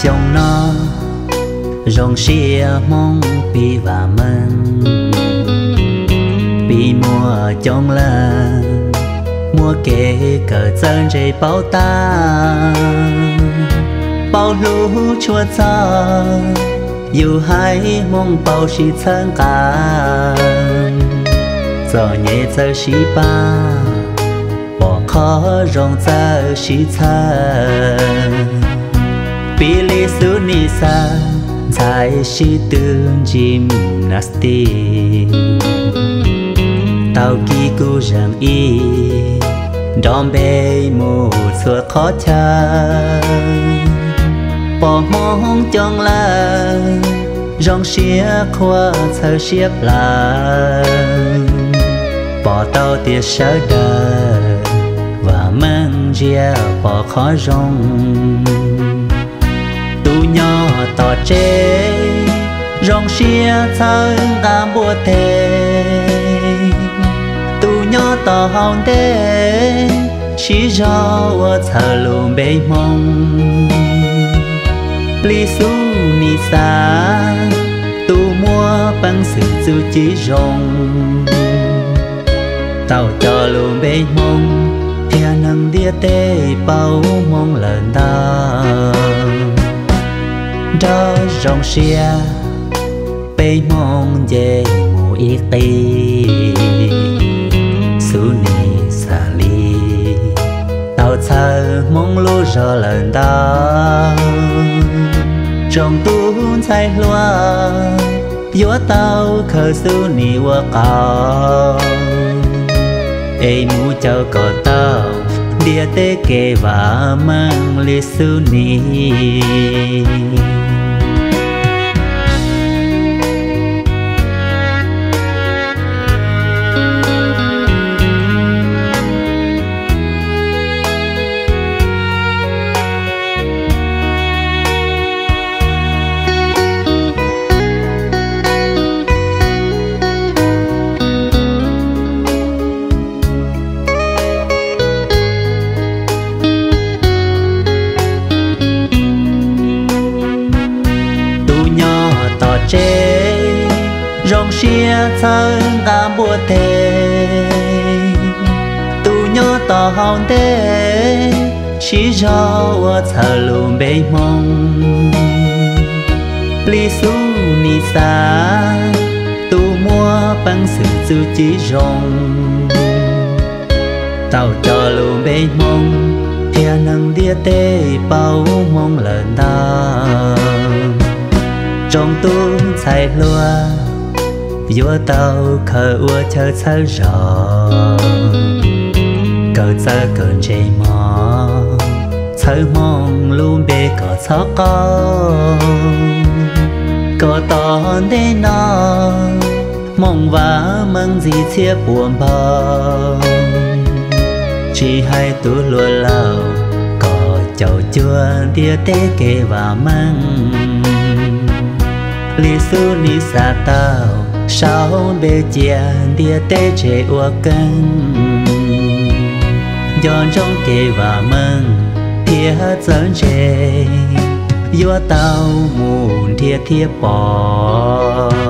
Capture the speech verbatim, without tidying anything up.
chồng nó rong xia mong pi và mừng pi mùa trong là mua kê cờ chân dây bao ta bao lũ chua cha dù hai mong bao xì chân cả giờ nhẹ giờ xì ba bỏ khó rong giờ xì chân pi li su ni sa dài xì tương gymnastic tao kỳ cu rằng y đom bê mù xua khó chân bỏ mong trong là rong xía khoa thơ xiếp là bỏ tao tiệt sợ đời và mang ria bỏ khó rong tu nhỏ tỏ chế rong xía thơ ta bùa thề tu nhỏ tỏ hồng đê chỉ do thơ lùm bê mong li su ni sa tu mua bằng sự chú chỉ rong tao cho lùm bê mong thea nâng đĩa tê bao mong lần ta đó rong xia bê mong về mù ít tì su ni sa li tao thơ mong lú rõ lần đó trong tu chạy loa gió tao khờ su ni wa cao ai mu chào cỏ tao địa tế kê và mang li su ni rong xia thân ta bùa thề tu nhớ tỏ hồng đê chỉ do thờ lùm bê mong li su ni sa tu mua bằng sự chú chỉ rong tao cho lùm bê mong thea nâng đĩa tê bao mong lần ta trong tu chạy loa vua tao khờ ua chờ chờ rõ cờ giờ cơn chê mò chờ mong luôn bê có khó có có to đê nó mong và mong gì chia buồn bờ chỉ hai tu lùa lao có chầu chua đĩa tế kê và mang li su ni sa tao sao bê chia đĩa tế chế ua cân giòn trong kê và mừng thia dẫn chế vua tao mùn thia thia bỏ